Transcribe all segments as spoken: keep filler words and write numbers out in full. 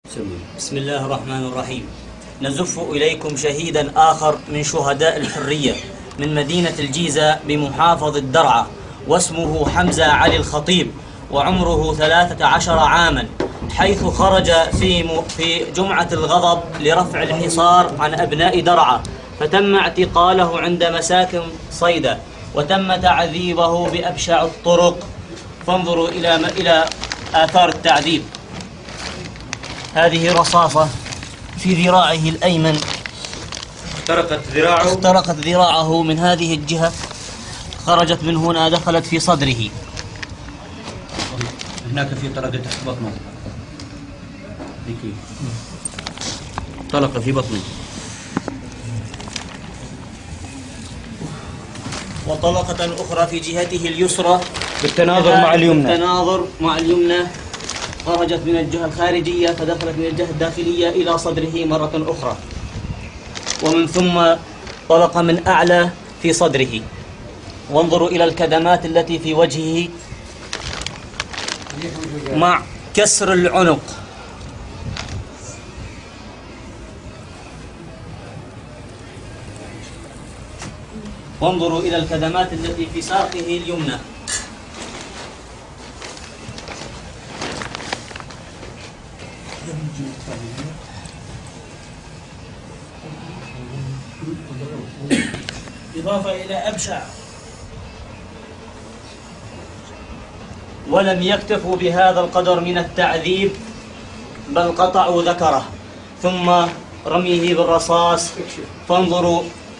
بسم الله الرحمن الرحيم. نزف إليكم شهيدا آخر من شهداء الحرية من مدينة الجيزة بمحافظة درعا، واسمه حمزة علي الخطيب، وعمره ثلاثة عشر عاما، حيث خرج في في جمعة الغضب لرفع الحصار عن أبناء درعا، فتم اعتقاله عند مساكن صيدا، وتم تعذيبه بأبشع الطرق. فانظروا إلى إلى آثار التعذيب. هذه رصاصة في ذراعه الأيمن، اخترقت ذراعه اخترقت ذراعه من هذه الجهة، خرجت من هنا دخلت في صدره. هناك في طلقة تحت بطنه، طلقة في بطنه، وطلقة أخرى في جهته اليسرى بالتناظر مع اليمنى بالتناظر مع اليمنى، خرجت من الجهة الخارجية فدخلت من الجهة الداخلية إلى صدره مرة أخرى، ومن ثم طلق من أعلى في صدره. وانظروا إلى الكدمات التي في وجهه مع كسر العنق. وانظروا إلى الكدمات التي في ساقه اليمنى. إضافة إلى أبشع. ولم يكتفوا بهذا القدر من التعذيب، بل قطعوا ذكره ثم رميه بالرصاص. فانظروا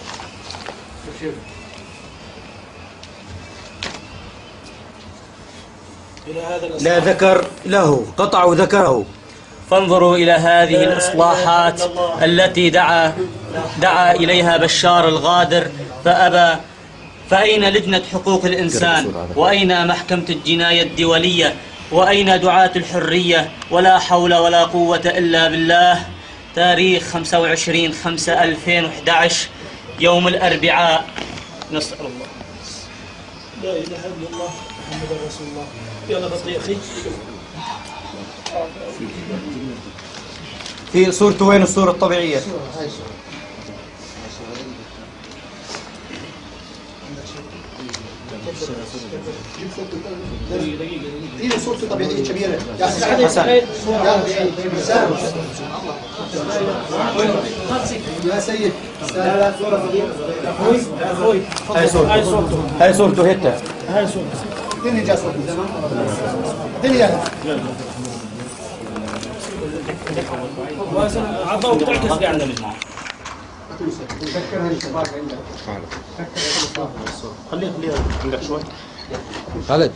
لا ذكر له، قطعوا ذكره. فانظروا إلى هذه الإصلاحات التي دعا دعا إليها بشار الغادر فأبى. فأين لجنة حقوق الإنسان؟ وأين محكمة الجناية الدولية؟ وأين دعاة الحرية؟ ولا حول ولا قوة إلا بالله. تاريخ خمسة وعشرين خمسة ألفين وأحد عشر، يوم الأربعاء. نسأل الله. لا إله إلا الله محمد رسول الله. يلا بطيء أخي. في صورته وين الصورة الطبيعية؟ دي صورته طبيعية كبيرة. يا حسن يا سيد، لا لا صورة صغيرة. أخوي أخوي هاي صورته، هاي صورته هاي صورته هتا. هاي صورته. اديني جا صورته. اديني اياها. عطوك تعكس قاعدة منها. خليه خليه عندك شوي. خالد.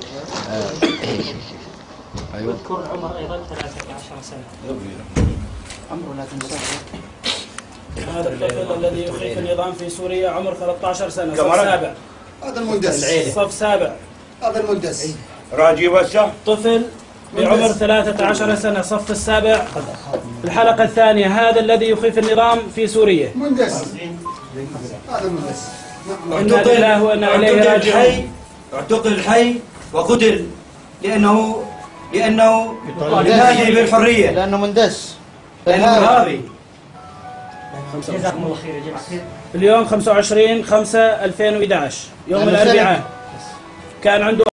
ايوه. اذكر العمر ايضا ثلاثة عشر سنة. عمره لا تنساه. هذا الطفل الذي يخيف النظام في سوريا عمر ثلاثة عشر سنة، صف سابع. هذا المندس. صف سابع. هذا المندس. راجي وسع. طفل بعمر ثلاثة عشر سنة، صف السابع، الحلقة الثانية. هذا الذي يخيف النظام في سوريا. مندس. هذا المندس. إنا لله وإنا إليه راجعون. اعتقل الحي وقتل لأنه لأنه من أجل الحرية، لأنه مندس، لأنه إرهابي. جزاكم الله خير يا جماعة. اليوم خمسة وعشرين خمسة ألفين وأحد عشر، يوم الأربعاء، كان عنده